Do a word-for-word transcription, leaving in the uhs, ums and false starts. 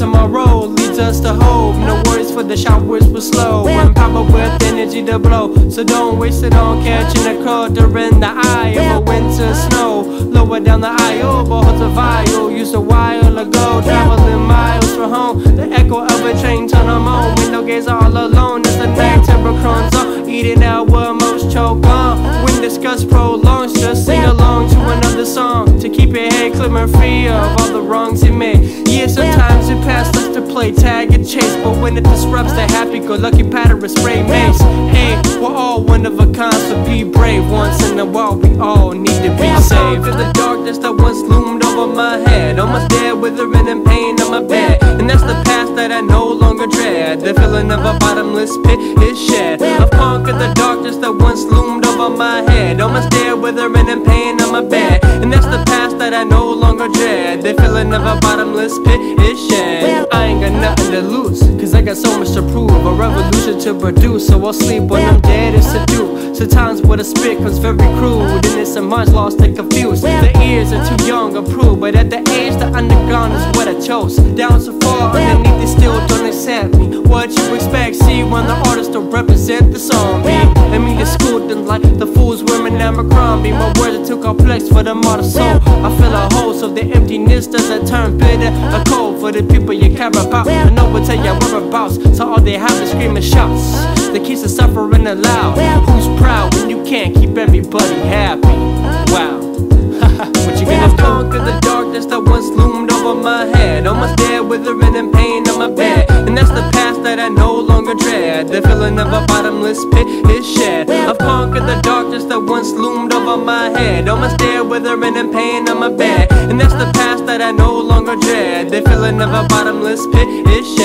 tomorrow leads us to hope. No worries for the showers will slow, and power with energy to blow. So don't waste it on catching a cold during the eye of a winter snow. Lower down the aisle, but holds a vial used a while ago. Traveling miles from home, the echo of a train turn on on. Window gaze all alone as the night terror crumbs on. Eating out what most choke on. When disgust prolongs, just sing along to another song to keep your head clear and free of all the wrongs you made. Yeah, sometimes it passes us to play tag and chase, but when it disrupts the happy-go-lucky pattern of spray mace. Hey, we're all one of a kind, so be brave. Once in a while, we all need to be saved. In the darkness that once loomed over my head, almost dead, withering in pain on my bed. And that's the past that I no longer dread. The feeling of a bottomless pit is shed. I've conquered the darkness that once loomed over my head, almost dead, withering in pain on my bed. And that's the past that I no longer dread. The feeling of a bottomless pit is shed. I ain't got nothing to lose, cause I got so much to prove. A revolution to produce, so I'll sleep when I'm dead is to do. Sometimes what I spit comes very crude, and it's a mind's lost and confused. The ears are too young or prove, but at the age the underground is what I chose. Down so far underneath they still don't accept me. What you expect, see when the artists don't represent the song beat. I mean the school didn't like the fools wearing Abercrombie. My words are too complex for the modern soul. I feel a hole, so the emptiness doesn't turn bitter. A cold for the people you care about. I know what tell you whereabouts, so all they have is screaming shouts that keeps the suffering alive. Who's proud when you can't keep everybody happy? Wow. What you gonna do? Conquer the darkness that once loomed over my head, almost dead, withering in pain on my bed. And that's the past that I no longer dread. The feeling of a bottomless pit is shed. I've conquered the darkness that once loomed over my head, almost dead, withering in pain on my bed. And that's the past that I no longer dread. The feeling of a bottomless pit is shed.